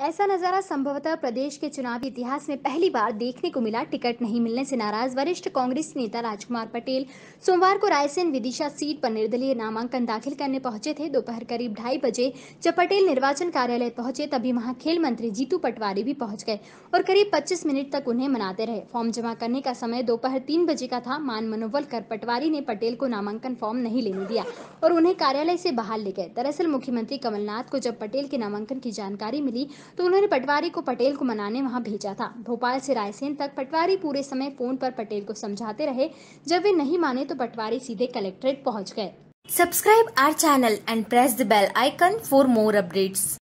ऐसा नजारा संभवतः प्रदेश के चुनावी इतिहास में पहली बार देखने को मिला। टिकट नहीं मिलने से नाराज वरिष्ठ कांग्रेस नेता राजकुमार पटेल सोमवार को रायसेन विदिशा सीट पर निर्दलीय नामांकन दाखिल करने पहुंचे थे। दोपहर करीब 2:30 बजे जब पटेल निर्वाचन कार्यालय पहुंचे तभी वहां खेल मंत्री जीतू पटवारी भी पहुंच गए और करीब 25 मिनट तक उन्हें मनाते रहे। फॉर्म जमा करने का समय दोपहर 3 बजे का था। मान मनोबल कर पटवारी ने पटेल को नामांकन फॉर्म नहीं लेने दिया और उन्हें कार्यालय से बाहर ले गए। दरअसल मुख्यमंत्री कमलनाथ को जब पटेल के नामांकन की जानकारी मिली तो उन्होंने पटवारी को पटेल को मनाने वहां भेजा था। भोपाल से रायसेन तक पटवारी पूरे समय फोन पर पटेल को समझाते रहे। जब वे नहीं माने तो पटवारी सीधे कलेक्ट्रेट पहुंच गए। Subscribe our channel and press the bell icon for more updates.